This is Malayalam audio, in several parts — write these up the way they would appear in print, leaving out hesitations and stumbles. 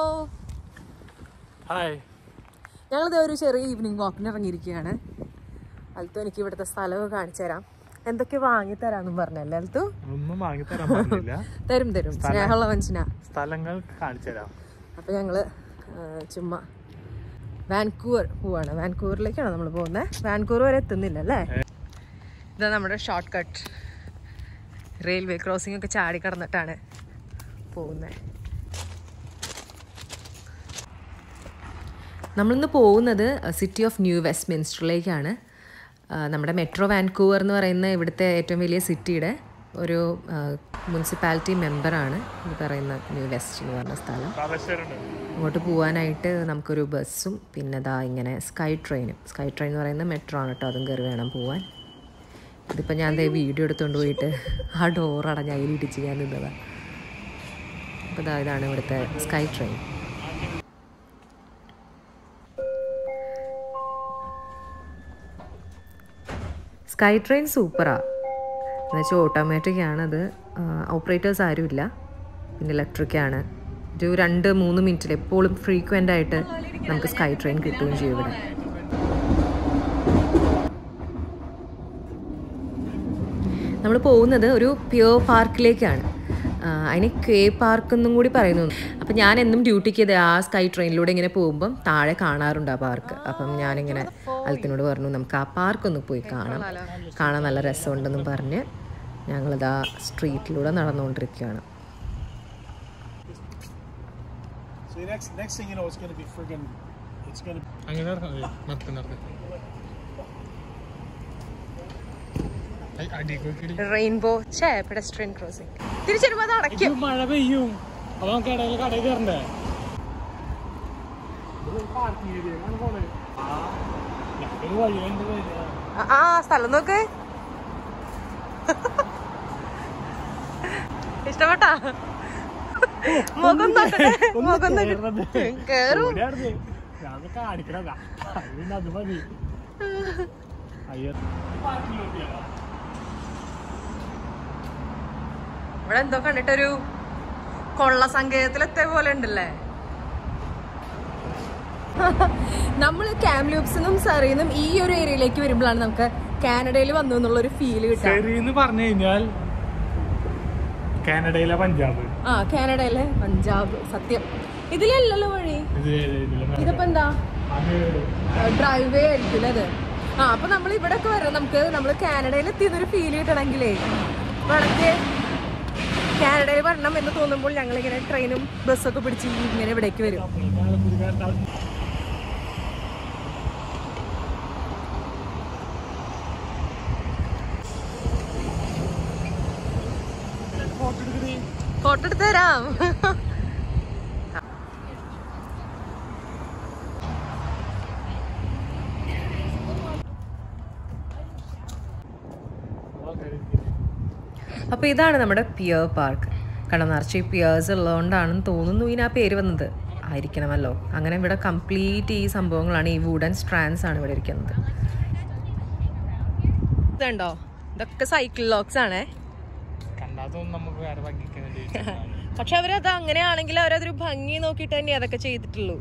ഹായ്. ഞങ്ങളിത് ഒരു ചെറിയ ഈവനിങ് വാക്കിന് ഇറങ്ങിയിരിക്കുകയാണ്. അൽത്തു എനിക്ക് ഇവിടുത്തെ സ്ഥലമൊക്കെ കാണിച്ചു തരാം. എന്തൊക്കെ വാങ്ങിത്തരാന്നും പറഞ്ഞല്ലേ അൽത്തു? ഒന്നും വാങ്ങിത്തരാൻ പറഞ്ഞില്ല. തരും സ്നേഹമുള്ള മനുഷ്യനാ. സ്ഥലങ്ങൾ കാണിച്ചു തരാം. അപ്പൊ ഞങ്ങള് ചുമ്മാ വാൻകൂവർ പോവാണ്. വാൻകൂവറിലേക്കാണ് നമ്മൾ പോകുന്നത്. വാൻകൂവർ വരെ എത്തുന്നില്ല അല്ലേ? ഇതാ നമ്മുടെ ഷോർട്ട് കട്ട്. റെയിൽവേ ക്രോസിംഗ് ഒക്കെ ചാടി കടന്നിട്ടാണ് പോകുന്നത്. നമ്മളിന്ന് പോകുന്നത് സിറ്റി ഓഫ് ന്യൂ വെസ്റ്റ്മിൻസ്റ്ററിലേക്കാണ്. നമ്മുടെ മെട്രോ വാൻകൂവർ എന്ന് പറയുന്ന ഇവിടുത്തെ ഏറ്റവും വലിയ സിറ്റിയുടെ ഒരു മുനിസിപ്പാലിറ്റി മെമ്പറാണ് ഇത് പറയുന്ന ന്യൂ വെസ്റ്റ് എന്ന് പറഞ്ഞ സ്ഥലം. അങ്ങോട്ട് പോകാനായിട്ട് നമുക്കൊരു ബസ്സും പിന്നെ ദാ ഇങ്ങനെ സ്കൈ ട്രെയിൻ എന്ന് പറയുന്ന മെട്രോ ആണ് കേട്ടോ. അതും കയറി വേണം പോവാൻ. ഇതിപ്പോൾ ഞാൻ വീഡിയോ എടുത്തുകൊണ്ട് പോയിട്ട് ആ ഡോർ അടഞ്ഞ് അതിലിടിച്ച് ഞാൻ നിന്നതാണ്. അപ്പോൾ ഇതാണ് ഇവിടുത്തെ സ്കൈ ട്രെയിൻ. സ്കൈ ട്രെയിൻ സൂപ്പറാണ്. എന്നുവെച്ചാൽ ഓട്ടോമാറ്റിക് ആണത്. ഓപ്പറേറ്റേഴ്സ് ആരുമില്ല. പിന്നെ ഇലക്ട്രിക്കാണ്. ഒരു 2-3 മിനിറ്റിൽ എപ്പോഴും ഫ്രീക്വൻ്റ് ആയിട്ട് നമുക്ക് സ്കൈ ട്രെയിൻ കിട്ടുകയും ചെയ്യും ഇവിടെ. നമ്മൾ പോകുന്നത് ഒരു പ്യൂർ പാർക്കിലേക്കാണ്. അതിന് കെ പാർക്ക് എന്നും കൂടി പറയുന്നു. അപ്പം ഞാൻ എന്നും ഡ്യൂട്ടിക്ക് ആ സ്കൈ ട്രെയിനിലൂടെ ഇങ്ങനെ പോകുമ്പം താഴെ കാണാറുണ്ട് ആ പാർക്ക്. അപ്പം ഞാനിങ്ങനെ അൽത്തിനോട് പറഞ്ഞു നമുക്ക് ആ പാർക്കൊന്ന് പോയി കാണാൻ നല്ല രസമുണ്ടെന്നും പറഞ്ഞ് ഞങ്ങളിതാ സ്ട്രീറ്റിലൂടെ നടന്നുകൊണ്ടിരിക്കുകയാണ്. Rainbow pedestrian crossing. തിരിച്ചു അടയ്ക്കും. മഴ പെയ്യും. കടയിൽ കയറണ്ടേ? ആ സ്ഥലം നോക്ക്. ഇഷ്ടപ്പെട്ടാ? മുഖം കേറും. ഇവിടെ എന്തോ കണ്ടിട്ടൊരു കൊള്ള സങ്കേതത്തിലെത്തിയ പോലെ ഉണ്ടല്ലേ. നമ്മൾ കാംലൂപ്സിനും സറിന്നും ഈ ഒരു ഏരിയയിലേക്ക് വരുമ്പോഴാണ് നമുക്ക് കാനഡയിൽ വന്നു എന്നുള്ളൊരു ഫീല് കിട്ടുക. പറഞ്ഞു കഴിഞ്ഞാൽ കാനഡയിലെ പഞ്ചാബ്. കാനഡയിലെ പഞ്ചാബ്. സത്യം. ഇതിലല്ലല്ലോ വഴി. ഇതിപ്പോ എന്താ ഡ്രൈവ് വേ ആയിരിക്കും അത്. അപ്പൊ നമ്മൾ ഇവിടെ ഒക്കെ വരാം. നമ്മൾ കാനഡയിൽ എത്തിയെന്നൊരു ഫീല് കിട്ടണമെങ്കിലേ വേണമെങ്കിൽ കാനഡയിൽ വരണം എന്ന് തോന്നുമ്പോൾ ഞങ്ങളിങ്ങനെ ട്രെയിനും ബസ്സൊക്കെ പിടിച്ച് ഇങ്ങനെ ഇവിടേക്ക് വരും. ഫോട്ടോ എടുത്ത് തരാം. അപ്പോൾ ഇതാണ് നമ്മുടെ പിയർ പാർക്ക്. കാരണം നിറച്ച് പിയേഴ്സ് ഉള്ളതുകൊണ്ടാണെന്ന് തോന്നുന്നു ഇതിന് ആ പേര് വന്നത്. ആയിരിക്കണമല്ലോ. അങ്ങനെ ഇവിടെ കംപ്ലീറ്റ് ഈ സംഭവങ്ങളാണ്. ഈ വുഡൻ സ്ട്രാൻഡ്സ് ആണ് ഇവിടെ ഇരിക്കുന്നത്. ഇതുണ്ടോ? ഇതൊക്കെ സൈക്കിൾ ലോക്സ് ആണേ. പക്ഷെ അവരത് അങ്ങനെയാണെങ്കിൽ അവരതൊരു ഭംഗി നോക്കിയിട്ട് തന്നെ അതൊക്കെ ചെയ്തിട്ടുള്ളൂ.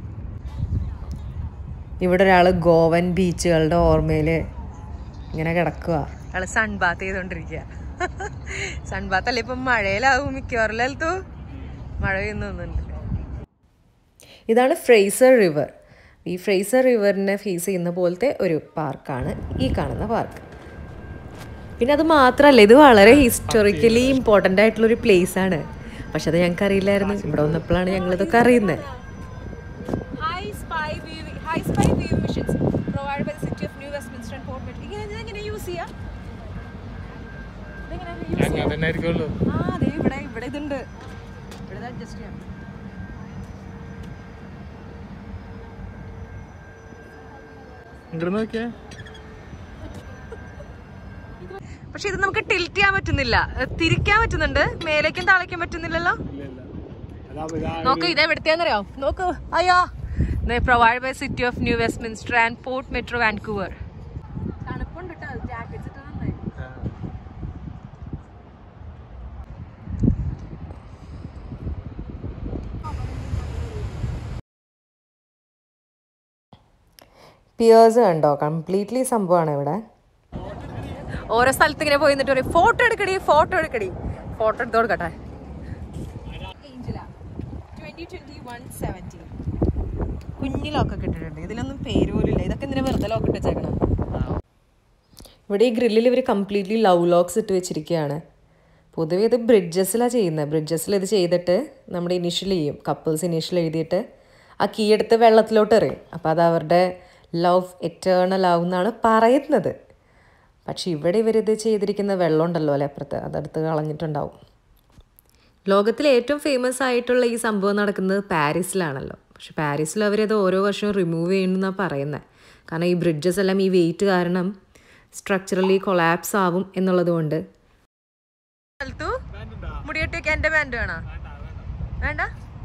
ഇവിടെ ഒരാള് ഗോവൻ ബീച്ചുകളുടെ ഓർമ്മയില് ഇങ്ങനെ കിടക്കുക. അയാള് സൺബാത്ത് ചെയ്തോണ്ടിരിക്കുക. സൺബാത്ത് അല്ല, ഇപ്പം മഴയിലാവും മിക്കവാറിലു. മഴ പെയ്യുന്നുണ്ട്. ഇതാണ് ഫ്രേസർ റിവർ. ഈ ഫ്രേസർ റിവറിനെ ഫേസ് ചെയ്യുന്ന പോലത്തെ ഒരു പാർക്കാണ് ഈ കാണുന്ന പാർക്ക്. പിന്നെ അത് മാത്രമല്ല, ഇത് വളരെ ഹിസ്റ്റോറിക്കലി ഇമ്പോർട്ടൻ്റ് ആയിട്ടുള്ളൊരു പ്ലേസ് ആണ്. പക്ഷെ അത് ഞങ്ങൾക്ക് അറിയില്ലായിരുന്നു. ഇവിടെ വന്നപ്പോഴാണ് ഞങ്ങളിതൊക്കെ അറിയുന്നത്. ഇവിടെ ഇതുണ്ട്. ഇവിടെ അഡ്ജസ്റ്റ് ചെയ്യാം. പക്ഷെ ഇത് നമുക്ക് ടിൽറ്റ് ചെയ്യാൻ പറ്റുന്നില്ല. തിരിക്കാൻ പറ്റുന്നുണ്ട്, മേലേക്കും താഴേക്കും പറ്റുന്നില്ലല്ലോ. നോക്ക്, ഇത് എവിടത്തെയാന്നറിയോ? നോക്ക്. അയ്യോ, provide by city of New Westminster and Port Metro Vancouver. തണുപ്പുണ്ട് കേട്ടോ. ജാക്കറ്റ് ഇട്ടാ നന്നായി. പിയേഴ്സ് കണ്ടോ, കംപ്ലീറ്റ്ലി സംഭവമാണ് ഇവിടെ. ഓരോ സ്ഥലത്ത് ഇങ്ങനെ പോയി നിന്നിട്ട് പറയും ഫോട്ടോ എടുക്കടി ഫോട്ടോ എടുക്കടി. ഫോട്ടോ എടുത്ത് കൊടുക്കട്ടെ. കുഞ്ഞു ലോക്കൊക്കെ ഇട്ടിട്ടുണ്ട്. ഇതിലൊന്നും പേര് പോലും ഇല്ല. ഇതൊക്കെ എന്തിനാ വെറുതെ ലോക്ക് ഇട്ട് വെച്ചേക്കണം. ഇവിടെ ഈ ഗ്രില്ലിൽ ഇവർ കംപ്ലീറ്റ്ലി ലവ് ലോക്സ് ഇട്ട് വെച്ചിരിക്കുകയാണ്. പൊതുവെ ഇത് ബ്രിഡ്ജസിലാണ് ചെയ്യുന്നത്. ബ്രിഡ്ജസിൽ ഇത് ചെയ്തിട്ട് നമ്മുടെ ഇനീഷ്യൽ ചെയ്യും. കപ്പിൾസ് ഇനീഷ്യൽ എഴുതിയിട്ട് ആ കീ എടുത്ത് വെള്ളത്തിലോട്ട് എറിയും. അപ്പോൾ അത് അവരുടെ ലവ് എറ്റേണൽ ആവുമെന്നാണ് പറയുന്നത്. പക്ഷെ ഇവിടെ ഇവരിത് ചെയ്തിരിക്കുന്ന വെള്ളം ഉണ്ടല്ലോ അല്ലേ അപ്പുറത്ത്, അതെടുത്ത് കളഞ്ഞിട്ടുണ്ടാവും. ലോകത്തിലെ ഏറ്റവും ഫേമസ് ആയിട്ടുള്ള ഈ സംഭവം നടക്കുന്നത് പാരീസിലാണല്ലോ. പക്ഷെ പാരീസിൽ അവരത് ഓരോ വർഷവും റിമൂവ് ചെയ്യണമെന്നാണ് പറയുന്നത്. കാരണം ഈ ബ്രിഡ്ജസ് എല്ലാം ഈ വെയിറ്റ് കാരണം സ്ട്രക്ചറലി കൊളാപ്സ് ആവും എന്നുള്ളത് കൊണ്ട്. മുടിയെട്ടേക്ക് എൻ്റെ ബാൻഡ് വേണോ? വേണ്ട.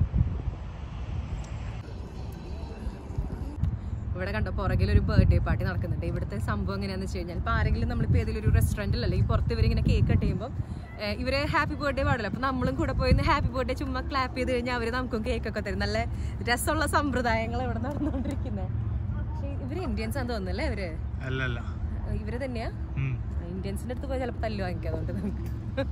ഇവിടെ കണ്ടോ പുറകിലൊരു ബർത്ത്ഡേ പാർട്ടി നടക്കുന്നുണ്ട്. ഇവിടുത്തെ സംഭവം എങ്ങനെയാണെന്ന് വെച്ച് കഴിഞ്ഞാൽ ഇപ്പോൾ ആരെങ്കിലും നമ്മളിപ്പോൾ ഏതെങ്കിലും ഒരു റെസ്റ്റോറൻറ്റിലല്ലേ ഈ പുറത്ത് ഇവരിങ്ങനെ കേക്ക് കട്ട് ചെയ്യുമ്പോൾ ഇവരെ ഹാപ്പി ബർത്ത്ഡേ പാടില്ല. അപ്പോൾ നമ്മളും കൂടെ പോയി ഹാപ്പി ബർത്ത്ഡേ ചുമ്മാ ക്ലാപ്പ് ചെയ്ത് കഴിഞ്ഞാൽ അവർ നമുക്കും കേക്കൊക്കെ തരും. നല്ല രസമുള്ള സമ്പ്രദായങ്ങൾ ഇവിടെ നടന്നുകൊണ്ടിരിക്കുന്നത്. പക്ഷേ ഇവർ ഇന്ത്യൻസ് ആണെന്ന് തോന്നുന്നല്ലേ? ഇവര് തന്നെയാ. ഇന്ത്യൻസിന്റെ അടുത്ത് പോയി ചിലപ്പോൾ തല്ലു വാങ്ങിക്കാം. അതുകൊണ്ട് നമുക്ക്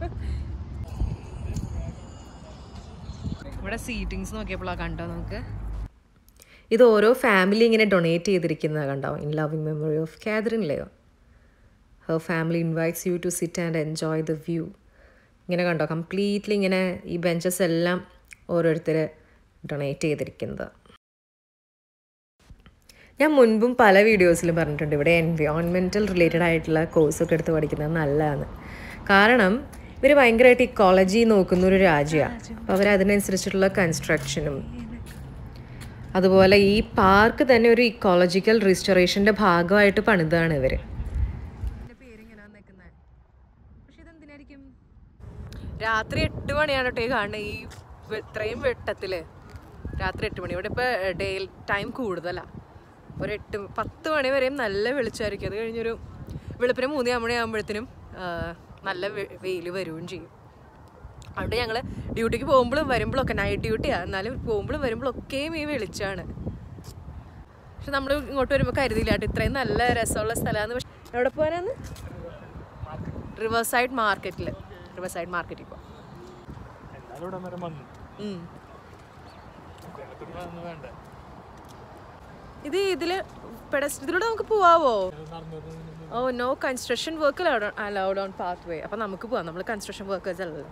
ഇവിടെ സീറ്റിങ്സ് നോക്കിയപ്പോഴാണ് കണ്ടോ നമുക്ക്. ഇത് ഓരോ ഫാമിലി ഇങ്ങനെ ഡൊണേറ്റ് ചെയ്തിരിക്കുന്നത് കണ്ടോ. In loving memory of Catherine Leo. Her family invites you to sit and enjoy the view. ഇങ്ങനെ കണ്ടോ കംപ്ലീറ്റ്ലി ഇങ്ങനെ ഈ ബെഞ്ചസ് എല്ലാം ഓരോരുത്തർ ഡൊണേറ്റ് ചെയ്തിരിക്കുന്നത്. ഞാൻ മുൻപും പല വീഡിയോസിലും പറഞ്ഞിട്ടുണ്ട് ഇവിടെ എൻവയോൺമെൻറ്റൽ റിലേറ്റഡ് ആയിട്ടുള്ള കോഴ്സൊക്കെ എടുത്ത് പഠിക്കുന്നത് നല്ലതാണ്. കാരണം ഇവർ ഭയങ്കരമായിട്ട് ഇക്കോളജി നോക്കുന്നൊരു രാജ്യമാണ്. അപ്പോൾ അവരതിനനുസരിച്ചിട്ടുള്ള കൺസ്ട്രക്ഷനും അതുപോലെ ഈ പാർക്ക് തന്നെ ഒരു ഇക്കോളജിക്കൽ റിസ്റ്റോറേഷൻ്റെ ഭാഗമായിട്ട് പണിതാണ് ഇവർ. രാത്രി 8 മണിയാണ് കേട്ടോ ഈ കാണുന്നത്. ഈ ഇത്രയും വെട്ടത്തിൽ രാത്രി 8 മണി. ഇവിടെ ഇപ്പോൾ ഡേ ടൈം കൂടുതലാണ്. ഒരു 8-10 മണി വരെയും നല്ല വെളിച്ചമായിരിക്കും. അത് കഴിഞ്ഞൊരു വെളുപ്പിന് 3 മണിയാകുമ്പോഴത്തേനും നല്ല വെയിൽ വരികയും ചെയ്യും. അതുകൊണ്ട് ഞങ്ങൾ ഡ്യൂട്ടിക്ക് പോകുമ്പോഴും വരുമ്പോഴൊക്കെ നൈറ്റ് ഡ്യൂട്ടിയാണ്, എന്നാലും പോകുമ്പോഴും വരുമ്പോഴൊക്കെയും ഈ വെളിച്ചമാണ്. പക്ഷെ നമ്മൾ ഇങ്ങോട്ട് വരുമ്പോൾ കരുതിയില്ല കേട്ടോ ഇത്രയും നല്ല രസമുള്ള സ്ഥലമാണ്. പക്ഷെ എവിടെ പോകാനാണ്? റിവേഴ്സൈഡ് മാർക്കറ്റിൽ പോകാം. ഇതിലൂടെ നമുക്ക് പോവാവോ? Oh no construction work allowed on pathway. അപ്പം നമുക്ക് പോവാം. നമ്മൾ കൺസ്ട്രക്ഷൻ വർക്കേഴ്സ് അല്ലല്ലോ.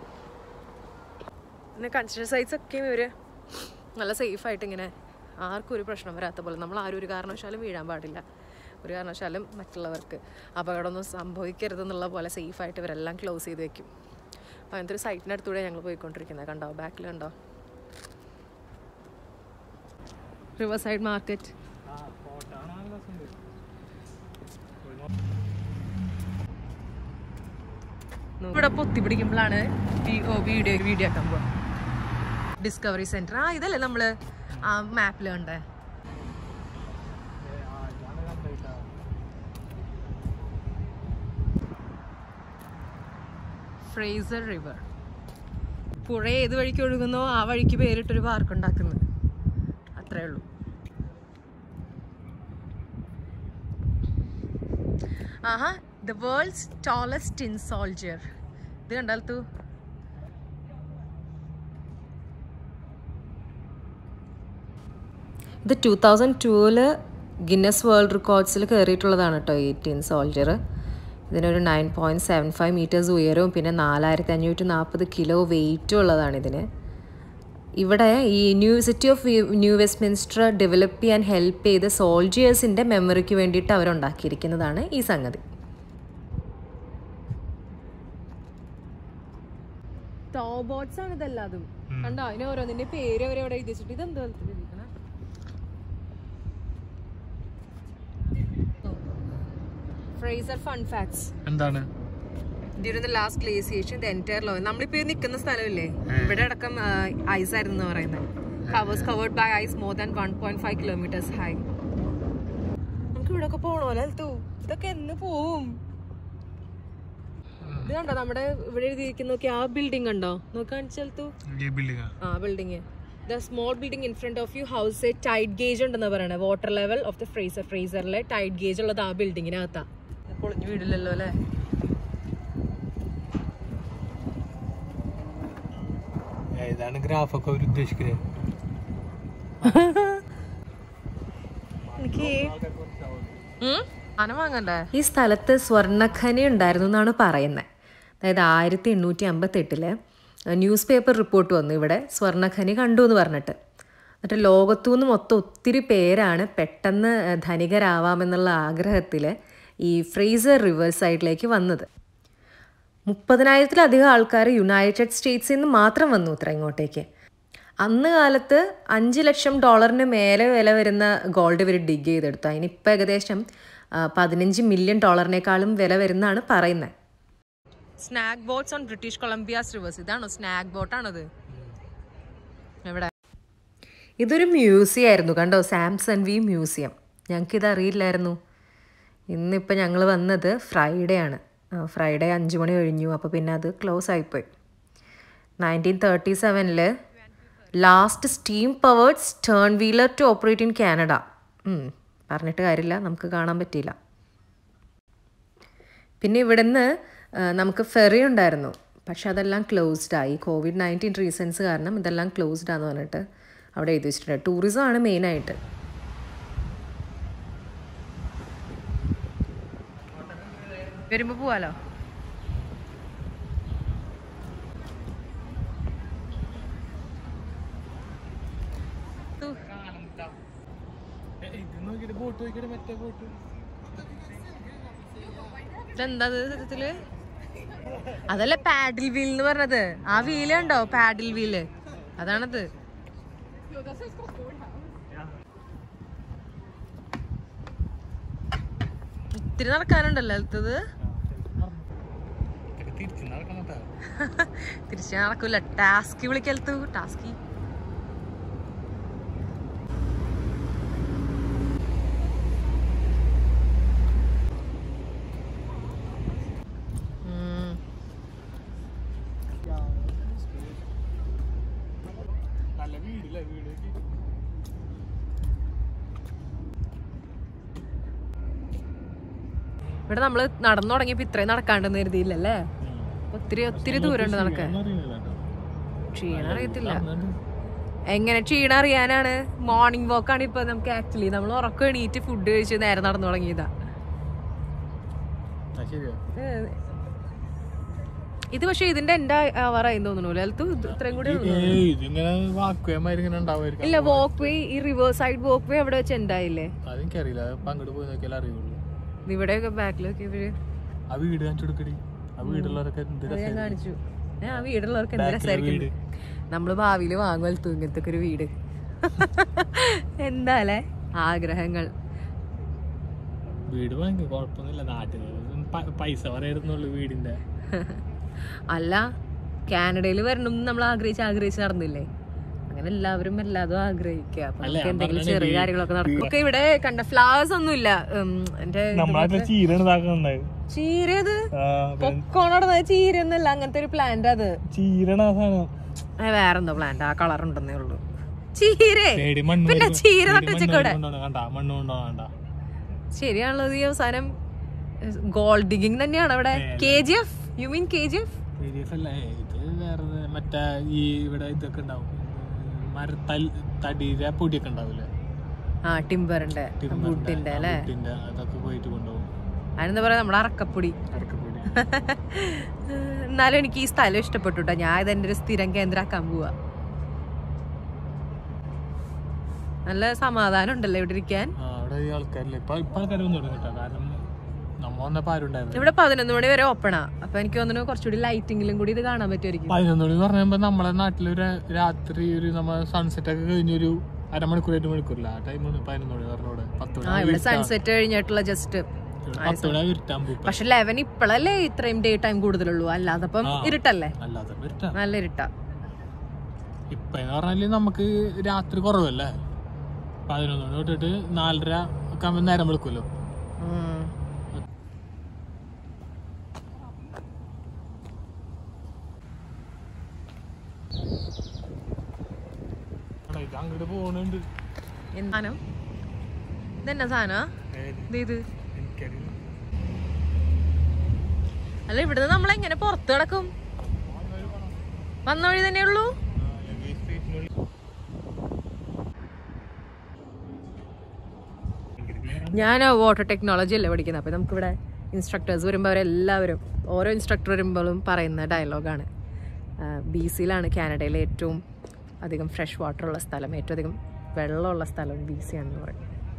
പിന്നെ കൺസ്ട്രക്ഷൻ സൈറ്റ്സ് ഒക്കെ ഇവർ നല്ല സേഫായിട്ട് ഇങ്ങനെ ആർക്കും ഒരു പ്രശ്നം വരാത്ത പോലെ. നമ്മൾ ആരും ഒരു കാരണവശാലും വീഴാൻ പാടില്ല. ഒരു കാരണവശാലും മറ്റുള്ളവർക്ക് അപകടമൊന്നും സംഭവിക്കരുതെന്നുള്ള പോലെ സേഫായിട്ട് ഇവരെല്ലാം ക്ലോസ് ചെയ്ത് വെക്കും. അപ്പോൾ അങ്ങനത്തെ ഒരു സൈറ്റിൻ്റെ അടുത്തൂടെ ഞങ്ങൾ പോയിക്കൊണ്ടിരിക്കുന്നത്. കണ്ടോ ബാക്കിൽ കണ്ടോ റിവേഴ്സൈഡ് മാർക്കറ്റ്. ഇവിടെ പൊത്തി പിടിക്കുമ്പോഴാണ് വീഡിയോ ആക്കാൻ പോവാ. Discovery centre. ഇതല്ലേ നമ്മള് ആ മാപ്പിൽ കണ്ടേ? Fraser river. പുഴ ഏത് വഴിക്ക് ഒഴുകുന്നോ ആ വഴിക്ക് പേരിട്ടൊരു പാർക്ക് ഉണ്ടാക്കുന്നത്. അത്രേ ഉള്ളൂ. ആഹാ, the world's tallest tin soldier. ഇത് കണ്ടാലത്തു. ഇത് 2002 ഗിന്നസ് വേൾഡ് റെക്കോർഡ്സിൽ കയറിയിട്ടുള്ളതാണ് കേട്ടോ ഈ ടിൻ സോൾജർ. ഇതിനൊരു 9.75 മീറ്റേഴ്സ് ഉയരവും പിന്നെ 4540 കിലോ വെയിറ്റും ഉള്ളതാണ് ഇതിന്. ഇവിടെ ഈ city of New Westminster develop ചെയ്യാൻ ഹെൽപ്പ് ചെയ്ത സോൾജിയേഴ്സിൻ്റെ മെമ്മറിക്ക് വേണ്ടിയിട്ട് അവരുണ്ടാക്കിയിരിക്കുന്നതാണ് ഈ സംഗതി. ടോബോട്ട്സ് ആണ് ഇതെല്ലാതും. കണ്ടോ അതിന് ഓരോന്നിന്റെ പേര് അവരവിടെ എഴുതി വെച്ചിട്ട്. ഇതെന്താ Fraser fun facts. എന്താണ്? During the last glaciation, the entire law. നമ്മളിപ്പോ നിൽക്കുന്ന സ്ഥലമില്ലേ, ഇവിടെ അടക്കം ഐസ് ആയിരുന്നു പറയുന്നത്. Was covered by ice more than 1.5 kilometers high. നമുക്ക് ഇവിടെ ഒക്കെ പോണോല്ലോ. ഇതൊക്കെ എന്ന് പോവും? ഇത് കണ്ടോ നമ്മുടെ ഇവിടെ എഴുതിയിരിക്കുന്ന നോക്കി. ആ ബിൽഡിംഗ് കണ്ടോ? നോക്കാൻ സ്ഥലത്തു ആ building the small building in front of you house a tide gauge ഉണ്ടെന്ന് പറയണേ. വാട്ടർ ലെവൽ ഓഫ് ദ ഫ്രീസറിലെ ടൈഡ് ഗേജ് ഉള്ളത് ആ ബിൽഡിങ്ങിനകത്താ. പൊളിഞ്ഞു വീടില്ലല്ലോ അല്ലേ? ഏതാണ് ഗ്രാഫൊക്കെ അവർ ഉദ്ദേശിക്കുന്നത്? ഈ സ്ഥലത്ത് സ്വർണ്ണഖനി ഉണ്ടായിരുന്നു എന്നാണ് പറയുന്നത്. അതായത് 1858 ന്യൂസ് പേപ്പർ റിപ്പോർട്ട് വന്നു ഇവിടെ സ്വർണ്ണഖനി കണ്ടു എന്ന് പറഞ്ഞിട്ട്. എന്നിട്ട് ലോകത്തു നിന്ന് മൊത്തം ഒത്തിരി പേരാണ് പെട്ടെന്ന് ധനികരാവാമെന്നുള്ള ആഗ്രഹത്തിൽ ഈ ഫ്രേസർ റിവർ സൈഡിലേക്ക് വന്നത്. 30,000-ലധികം ആൾക്കാർ യുണൈറ്റഡ് സ്റ്റേറ്റ്സിൽ നിന്ന് മാത്രം വന്നു ഇത്ര ഇങ്ങോട്ടേക്ക്. അന്ന് കാലത്ത് $5 ലക്ഷം മേലെ വില വരുന്ന ഗോൾഡ് ഇവർ ഡിഗ് ചെയ്തെടുത്തു. അതിനിപ്പോൾ ഏകദേശം $15 മില്യൺ വില വരുന്നതാണ് പറയുന്നത്. Snag boats on British Columbia's rivers. ഇതാണോ സ്നാക്ക് ബോട്ടാണത്? എവിടെ? ഇതൊരു മ്യൂസിയം ആയിരുന്നു കണ്ടോ, സാംസൺ വി മ്യൂസിയം. ഞങ്ങൾക്കിത് അറിയില്ലായിരുന്നു. ഇന്നിപ്പോൾ ഞങ്ങൾ വന്നത് ഫ്രൈഡേ ആണ്. ഫ്രൈഡേ 5 മണി കഴിഞ്ഞു. അപ്പോൾ പിന്നെ അത് ക്ലോസ് ആയിപ്പോയി. 1937 last steam powered stern wheeler to operate in Canada. പറഞ്ഞിട്ട് കാര്യമില്ല, നമുക്ക് കാണാൻ പറ്റിയില്ല. പിന്നെ ഇവിടുന്ന് നമുക്ക് ഫെറി ഉണ്ടായിരുന്നു, പക്ഷെ അതെല്ലാം ക്ലോസ്ഡ് ആയി. COVID-19 റീസൺസ് കാരണം ഇതെല്ലാം ക്ലോസ്ഡ് ആണെന്ന് പറഞ്ഞിട്ട് അവിടെ എഴുതി വെച്ചിട്ടുണ്ട്. ടൂറിസം ആണ് മെയിനായിട്ട്. വരുമ്പോൾ പോവാലോ. ഇതെന്താ സത്യത്തില്? അതല്ല പാഡിൽ വീൽ എന്ന് പറഞ്ഞത്. ആ വീല് ഉണ്ടോ? പാഡിൽ വീല് അതാണത്. ഇത്തിരി നടക്കാനുണ്ടല്ലോ അടുത്തത്. തിരിച്ചു നടക്കൂല. ടാസ്കി വിളിക്കലത്തു. ടാസ്കി ഇവിടെ നമ്മള് നടന്നു തുടങ്ങിയപ്പോ ഇത്രയും നടക്കാണ്ടെന്ന് കരുതിയില്ലല്ലേ? ഒത്തിരി ദൂരമുണ്ട് നടക്കാൻ. ക്ഷീണം അറിയത്തില്ല. എങ്ങനെ ക്ഷീണം അറിയാനാണ്? മോർണിംഗ് വാക്കാണ് ഇപ്പൊ നമുക്ക്. ആക്ച്വലി നമ്മൾ ഉറക്കം എണീറ്റ് ഫുഡ് കഴിച്ച് നേരെ നടന്നു തുടങ്ങിയതാ. ഇത് പക്ഷെ ഇതിന്റെ എന്റെ ആവാറായി തോന്നുന്നു. ഇത്രയും കൂടി ഇല്ല. വാക്ക് വേ, ഈ റിവർ സൈഡ് വാക്ക് വേ അവിടെ വെച്ച് ഉണ്ടായില്ലേ? ഇവിടെയൊക്കെ ബാക്കിലൊക്കെ ഇവര് ഞാൻ കാണിച്ചു. ആ വീടുള്ളവർക്ക് എന്ത് രസമായിരിക്കും. നമ്മള് ഭാവിയില് വാങ്ങുവലത്തു ഇങ്ങനത്തെ ഒരു വീട്. എന്താല്ലേ ആഗ്രഹങ്ങൾ. വീട് കുഴപ്പമൊന്നുമില്ല. നാട്ടിൽ പൈസ പറയായിരുന്നുള്ളൂ വീടിന്റെ. അല്ല, കാനഡയിൽ വരണം നമ്മൾ ആഗ്രഹിച്ച് നടന്നില്ലേ? അങ്ങനെ എല്ലാവരും എല്ലാതും ആഗ്രഹിക്കുക. എന്തെങ്കിലും ചെറിയ കാര്യങ്ങളൊക്കെ നടക്കും. ഇവിടെ കണ്ട ഫ്ലവേഴ്സ് ഒന്നും ഇല്ല. എന്റെ ചീരത് പൊക്കോണോട ചീരൊന്നുമല്ല, അങ്ങനത്തെ ഒരു പ്ലാന്റ്. അത് വേറെന്തോ പ്ലാന്റ്. ആ കളർ ഉണ്ടെന്നേ ഉള്ളൂ. ചീര പിന്നെ ചീര നട്ടുവെച്ചൂടെ? ശരിയാണല്ലോ. ഈ അവസാനം ഗോൾഡ് ഡിഗിങ് തന്നെയാണ് അവിടെ. KGF? You mean KGF? മറ്റേ ഈ ഇവിടെ ഇതൊക്കെ ഉണ്ടാവും, തടിയുടെ പൊടിയൊക്കെ ഉണ്ടാവില്ലേ? ടിമ്പറിന്റെ വുഡിന്റെ അല്ലേ? അതൊക്കെ പോയിട്ട് കൊണ്ടുപോകും. അതിനെന്താ പറയാ, നമ്മുടെ അറക്കപ്പൊടി. എന്നാലും എനിക്ക് ഈ സ്ഥലം ഇഷ്ടപ്പെട്ടു കേട്ടോ. ഞാൻ ഇതെന്റെ ഒരു സ്ഥിരം കേന്ദ്രമാക്കാൻ പോവാ. നല്ല സമാധാനം ഉണ്ടല്ലോ ഇവിടെ ഇരിക്കാൻ. ഇവിടെ 11 മണി വരെ ഓപ്പണാ. അപ്പൊ എനിക്ക് തോന്നുന്നു കുറച്ചുകൂടി ലൈറ്റിംഗിലും കൂടി ഇത് കാണാൻ പറ്റുമായിരിക്കും. 11 മണി പറയുമ്പോ നമ്മളെ നാട്ടിലൊരു രാത്രി ഒരു നമ്മൾ സൺസെറ്റ് ഒക്കെ കഴിഞ്ഞൊരു അരമണിക്കൂർ 8 മണിക്കൂറില്ല. ആ ടൈമാണ് 11 മണി പറഞ്ഞോടെ. 10 മണി ഇവിടെ സൺസെറ്റ് കഴിഞ്ഞിട്ടുള്ള ജസ്റ്റ്. പക്ഷെ 11 ഇപ്പഴല്ലേ ഇത്രയും ഡേ ടൈം കൂടുതലുള്ളൂ. അല്ലാതെ ഇരുട്ടല്ലേ? നല്ല ഇരുട്ടാ. ഇപ്പൊ പറഞ്ഞാല് നമുക്ക് രാത്രി കുറവല്ലേ? 11 മണി തൊട്ടിട്ട് 4:30 ഒക്കെ ആകുമ്പോ നേരം വിളിക്കുമല്ലോ. ഇത് അങ്ങോട്ട് പോണുണ്ട്. സാധനം ഇതെന്നാ സാധനാ ഇത്? എനിക്കറിയില്ല. അല്ല ഇവിടുന്ന് നമ്മളെങ്ങനെ പുറത്ത് കിടക്കും? വന്ന വഴി തന്നെ ഉള്ളൂ. ഞാൻ വാട്ടർ ടെക്നോളജി അല്ലേ പഠിക്കുന്നത്. അപ്പോൾ നമുക്കിവിടെ ഇൻസ്ട്രക്ടേഴ്സ് വരുമ്പോൾ അവരെല്ലാവരും ഓരോ ഇൻസ്ട്രക്ടർ വരുമ്പോഴും പറയുന്ന ഡയലോഗാണ്. BC-ലാണ് കാനഡയിലെ ഏറ്റവും അധികം ഫ്രഷ് വാട്ടർ ഉള്ള സ്ഥലം, ഏറ്റവും അധികം വെള്ളമുള്ള സ്ഥലം BC ആണെന്ന് പറയും.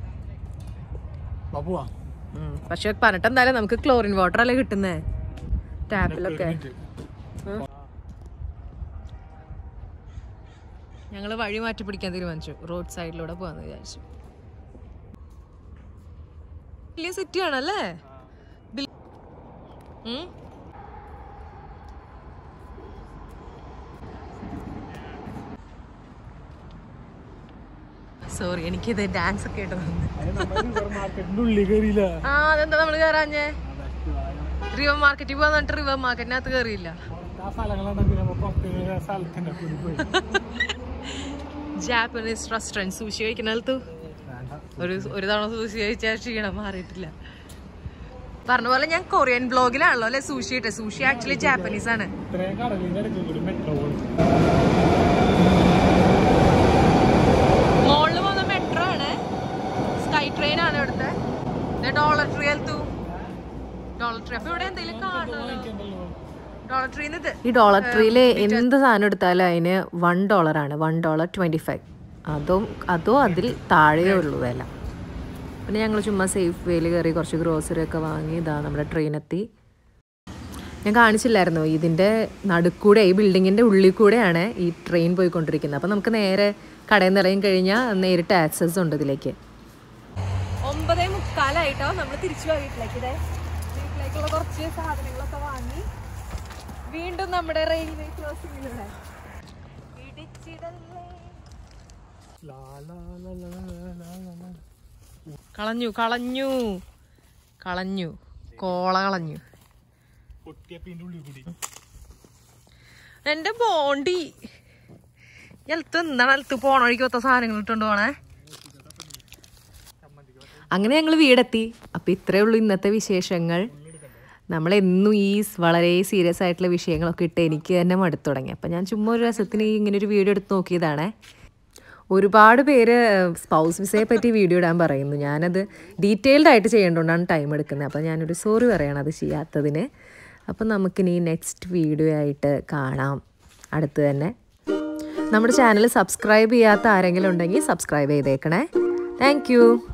പക്ഷെ പറഞ്ഞിട്ട് എന്തായാലും നമുക്ക് ക്ലോറിൻ വാട്ടർ അല്ലേ കിട്ടുന്നേ ടാപ്പിലൊക്കെ. ഞങ്ങൾ വഴി മാറ്റി പിടിക്കാൻ തീരുമാനിച്ചു. റോഡ് സൈഡിലൂടെ പോകാന്ന് വിചാരിച്ചു. വലിയ സിറ്റി ആണല്ലേ? സോറി, എനിക്കിത് ഡാൻസ് ഒക്കെ ഇട്ട് അതെന്താ നമ്മള് കേറാഞ്ഞേ? റിവർ മാർക്കറ്റിൽ പോകാൻ പറഞ്ഞിട്ട് റിവർ മാർക്കറ്റിനകത്ത് കേറിയില്ല. ജാപ്പനീസ് റെസ്റ്റോറന്റ് സൂഷി കഴിക്കുന്നതു ഒരു തവണ സൂഷി കഴിച്ചാൽ ക്ഷീണം മാറിയിട്ടില്ല. പറഞ്ഞ പോലെ ഞാൻ കൊറിയൻ ബ്ലോഗിലാണല്ലോ അല്ലെ സൂഷി ഇട്ടെ. സൂഷി ആക്ച്വലി ജാപ്പനീസ് ആണ്. മോളില് പോകുന്ന മെട്രോ ആണ്, സ്കൈ ട്രെയിൻ ആണ് ഇവിടുത്തെ. Dollar tree dollar tree. അപ്പൊ ഇവിടെ എന്തെങ്കിലും കാണുമല്ലോ. ഈ ഡോളർ ട്രീയില് എന്ത് സാധനം എടുത്താലും അതിന് $1 ആണ്. $1.25. അതോ അതിൽ താഴെയേ ഉള്ളൂ വില. പിന്നെ ഞങ്ങൾ ചുമ്മാ സേഫ് വേയിൽ കയറി കുറച്ച് ഗ്രോസറി ഒക്കെ വാങ്ങി ഇതാ നമ്മുടെ ട്രെയിനെത്തി. ഞാൻ കാണിച്ചില്ലായിരുന്നു, ഇതിൻ്റെ നടുക്കൂടെ ഈ ബിൽഡിങ്ങിൻ്റെ ഉള്ളിൽ കൂടെയാണ് ഈ ട്രെയിൻ പോയിക്കൊണ്ടിരിക്കുന്നത്. അപ്പം നമുക്ക് നേരെ കടയിൽ നിന്ന് ഇറങ്ങി കഴിഞ്ഞാൽ നേരിട്ട് ആക്സസ് ഉണ്ട് ഇതിലേക്ക്. 9:45 നമ്മൾ തിരിച്ചു വീട്ടിലേക്കുള്ള കുറച്ച് സാധനങ്ങളൊക്കെ വാങ്ങി വീണ്ടും നമ്മുടെ റെയിൽവേ ക്രോസിംഗിലൂടെ. കളഞ്ഞു കോള കളഞ്ഞു എന്റെ ബോണ്ടി. എന്താണ് പോണ വഴിക്ക് ഒത്ത സാധനങ്ങൾ ഇട്ടുകൊണ്ട് പോണേ. അങ്ങനെ ഞങ്ങൾ വീടെത്തി. അപ്പം ഇത്രയേ ഉള്ളൂ ഇന്നത്തെ വിശേഷങ്ങൾ. നമ്മളെന്നും ഈ വളരെ സീരിയസ് ആയിട്ടുള്ള വിഷയങ്ങളൊക്കെ ഇട്ട് എനിക്ക് തന്നെ മടുത്തു തുടങ്ങി. അപ്പം ഞാൻ ചുമ്മാ ഒരു രസത്തിന് ഇങ്ങനൊരു വീഡിയോ എടുത്ത് നോക്കിയതാണേ. ഒരുപാട് പേര് സ്പൗസ് വിസയെ പറ്റി വീഡിയോ ഇടാൻ പറയുന്നു. ഞാനത് ഡീറ്റെയിൽഡ് ആയിട്ട് ചെയ്യേണ്ടതുകൊണ്ടാണ് ടൈം എടുക്കുന്നത്. അപ്പം ഞാനൊരു സോറി പറയണം അത് ചെയ്യാത്തതിന്. അപ്പം നമുക്കിനി നെക്സ്റ്റ് വീഡിയോ ആയിട്ട് കാണാം അടുത്ത് തന്നെ. നമ്മുടെ ചാനൽ സബ്സ്ക്രൈബ് ചെയ്യാത്ത ആരെങ്കിലും ഉണ്ടെങ്കിൽ സബ്സ്ക്രൈബ് ചെയ്തേക്കണേ. താങ്ക്